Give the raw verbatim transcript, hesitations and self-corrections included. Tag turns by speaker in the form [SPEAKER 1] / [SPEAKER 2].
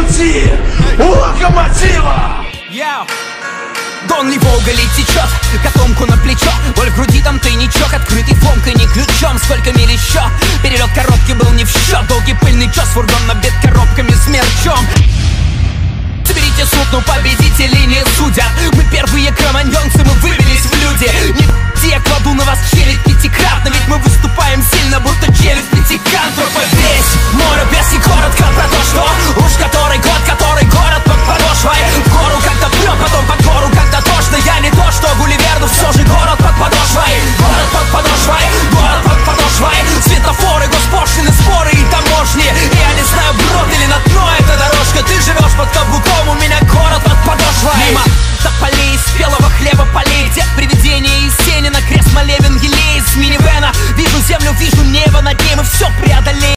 [SPEAKER 1] пути у локомотива.
[SPEAKER 2] Yeah. Дон ли Волга ли течет, котомку на плечо, боль в груди, там тайничок, открытый фомкой, не ключом. Сколько миль еще, перелет коробки был не в счет. Долгий пыльный час, фургон набит коробками с мерчом. Соберите суд, но победителей не судят. Мы первые кроманьонцы, мы выбились в люди. Не я кладу на вас челюсть пятикратно, ведь мы выступаем сильно, будто челюсть пятикантроп.